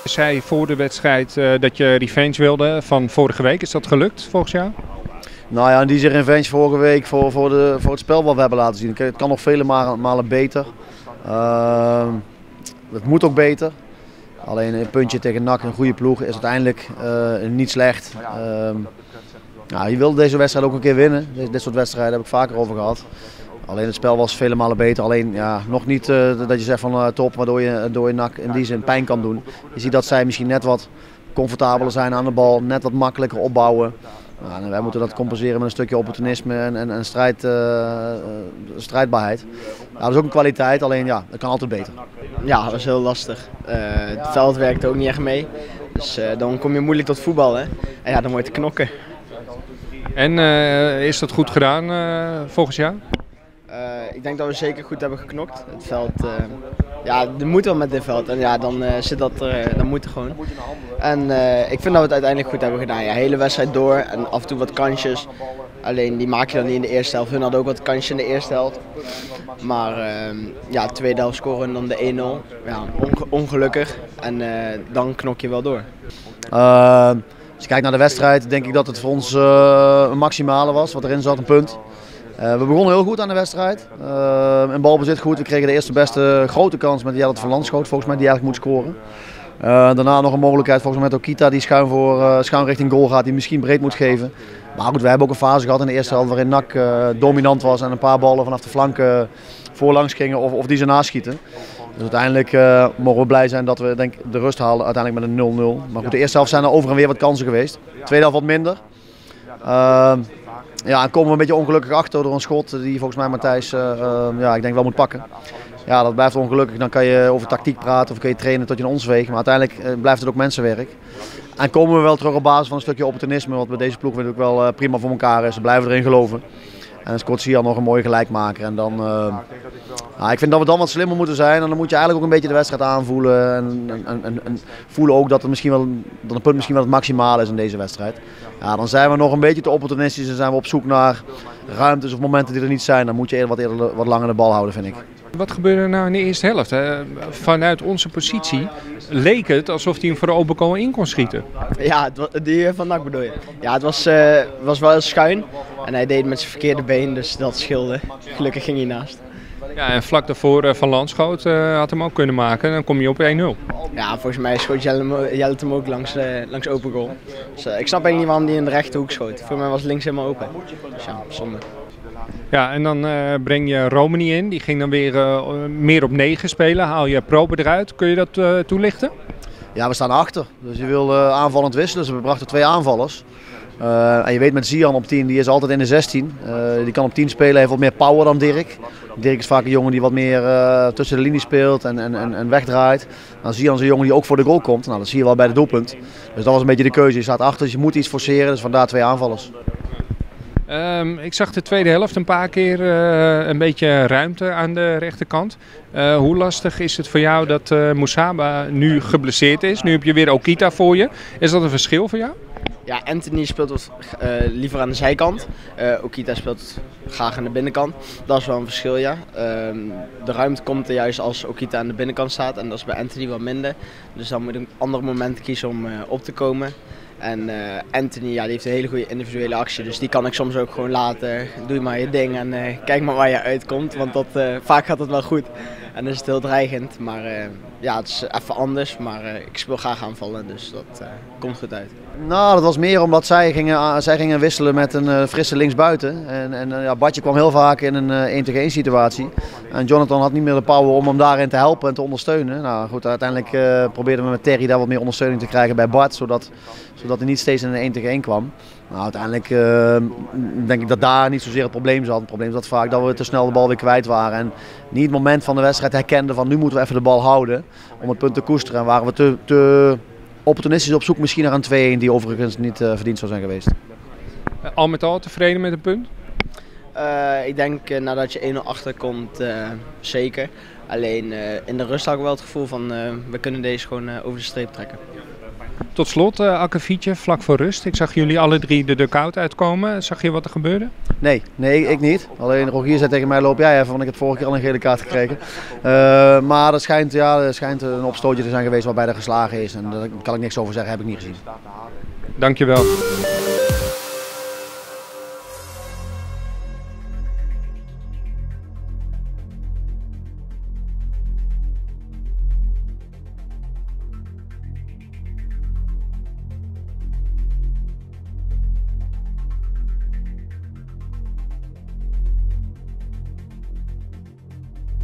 Je zei voor de wedstrijd dat je revenge wilde van vorige week. Is dat gelukt volgens jou? Nou ja, in die zin revenge vorige week voor het spel wat we hebben laten zien. Het kan nog vele malen beter. Het moet ook beter. Alleen een puntje tegen NAC, een goede ploeg, is uiteindelijk niet slecht. Nou, je wilde deze wedstrijd ook een keer winnen. Dit soort wedstrijden heb ik vaker over gehad. Alleen het spel was vele malen beter. Alleen ja, nog niet dat je zegt van top, waardoor je NAC in die zin pijn kan doen. Je ziet dat zij misschien net wat comfortabeler zijn aan de bal, net wat makkelijker opbouwen. Nou, en wij moeten dat compenseren met een stukje opportunisme en strijdbaarheid. Ja, dat is ook een kwaliteit, alleen ja, dat kan altijd beter. Ja, dat was heel lastig. Het veld werkte ook niet echt mee. Dus dan kom je moeilijk tot voetbal, hè? En ja, dan word je te knokken. En is dat goed gedaan volgens jou? Ik denk dat we zeker goed hebben geknokt. Het veld, ja, er moet wel met dit veld. En ja, dan zit dat er, dan moet er gewoon. En ik vind dat we het uiteindelijk goed hebben gedaan. Ja, hele wedstrijd door en af en toe wat kansjes. Alleen die maak je dan niet in de eerste helft. Hun hadden ook wat kansjes in de eerste helft. Maar ja, de tweede helft scoren en dan de 1-0. Ja, ongelukkig. En dan knok je wel door. Als je kijkt naar de wedstrijd, denk ik dat het voor ons een maximale was wat erin zat, een punt. We begonnen heel goed aan de wedstrijd. In balbezit goed. We kregen de eerste beste grote kans met Jelle van Landschoot, volgens mij, die eigenlijk moet scoren. Daarna nog een mogelijkheid volgens mij met Okita die schuin richting goal gaat, die misschien breed moet geven. Maar goed, we hebben ook een fase gehad in de eerste helft waarin NAC dominant was en een paar ballen vanaf de flanken voorlangs gingen of die ze naschieten. Dus uiteindelijk mogen we blij zijn dat we denk, de rust halen uiteindelijk met een 0-0. Maar goed, de eerste helft zijn er over en weer wat kansen geweest. De tweede helft wat minder. Ja, en komen we een beetje ongelukkig achter door een schot die volgens mij Matthijs ja, ik denk wel moet pakken. Ja, dat blijft ongelukkig. Dan kan je over tactiek praten of kun je trainen tot je naar ons weegt. Maar uiteindelijk blijft het ook mensenwerk. En komen we wel terug op basis van een stukje opportunisme, wat bij deze ploeg natuurlijk wel prima voor elkaar is. Ze blijven erin geloven. En dan scoort Sian nog een mooie gelijkmaker. En dan, ik vind dat we dan wat slimmer moeten zijn. En dan moet je eigenlijk ook een beetje de wedstrijd aanvoelen. En voelen ook dat het misschien wel, dat een punt misschien wel het maximale is in deze wedstrijd. Ja, dan zijn we nog een beetje te opportunistisch en zijn we op zoek naar ruimtes of momenten die er niet zijn. Dan moet je eerder wat langer de bal houden, vind ik. Wat gebeurde er nou in de eerste helft? Hè? Vanuit onze positie leek het alsof hij hem voor de open goal in kon schieten. Ja, die van NAC bedoel je. Ja, het was wel heel schuin en hij deed het met zijn verkeerde been, dus dat scheelde. Gelukkig ging hij naast. Ja, en vlak daarvoor Van Landschoot had hem ook kunnen maken. Dan kom je op 1-0. Ja, volgens mij schoot Jelle hem ook langs open goal. Dus, ik snap eigenlijk niet waarom hij in de rechterhoek schoot. Voor mij was links helemaal open. Dus ja, zonde. Ja, en dan breng je Romani in. Die ging dan weer meer op 9 spelen. Haal je Prober eruit. Kun je dat toelichten? Ja, we staan achter. Dus je wil aanvallend wisselen. Dus we brachten 2 aanvallers. En je weet met Sian op 10, die is altijd in de 16. Die kan op 10 spelen, heeft wat meer power dan Dirk. Dirk is vaak een jongen die wat meer tussen de linie speelt en wegdraait. Dan Sian is een jongen die ook voor de goal komt. Nou, dat zie je wel bij de doelpunt. Dus dat was een beetje de keuze. Je staat achter, dus je moet iets forceren. Dus vandaar 2 aanvallers. Ik zag de tweede helft een paar keer een beetje ruimte aan de rechterkant. Hoe lastig is het voor jou dat Moussaba nu geblesseerd is? Nu heb je weer Okita voor je. Is dat een verschil voor jou? Ja, Anthony speelt wat, liever aan de zijkant. Okita speelt graag aan de binnenkant. Dat is wel een verschil, ja. De ruimte komt er juist als Okita aan de binnenkant staat. En dat is bij Anthony wat minder. Dus dan moet ik een ander moment kiezen om op te komen. En Anthony, ja, die heeft een hele goede individuele actie. Dus die kan ik soms ook gewoon laten. Doe maar je ding en kijk maar waar je uitkomt. Want vaak gaat het wel goed. En dan is het heel dreigend. Maar ja, het is even anders. Maar ik speel graag aanvallen. Dus dat komt goed uit. Nou, dat was meer omdat zij gingen wisselen met een frisse linksbuiten. Ja, Badje kwam heel vaak in een 1-tegen-1 situatie. En Jonathan had niet meer de power om hem daarin te helpen en te ondersteunen. Nou goed, uiteindelijk probeerden we met Terry daar wat meer ondersteuning te krijgen bij Bart. Zodat hij niet steeds in een 1-tegen-1 kwam. Nou, uiteindelijk denk ik dat daar niet zozeer het probleem zat. Het probleem zat vaak dat we te snel de bal weer kwijt waren. En niet het moment van de wedstrijd herkenden van nu moeten we even de bal houden. Om het punt te koesteren. En waren we te opportunistisch op zoek misschien naar een 2-1 die overigens niet verdiend zou zijn geweest. Al met al tevreden met een punt? Ik denk nadat je 1-0 achterkomt zeker. Alleen in de rust had ik wel het gevoel van we kunnen deze gewoon over de streep trekken. Tot slot, Akkefietje, vlak voor rust. Ik zag jullie alle 3 de dugout uitkomen. Zag je wat er gebeurde? Nee, ik niet. Alleen Rogier zei tegen mij, loop jij even, want ik heb vorige keer al een gele kaart gekregen. Maar er schijnt een opstootje te zijn geweest waarbij er geslagen is. En daar kan ik niks over zeggen, heb ik niet gezien. Dankjewel.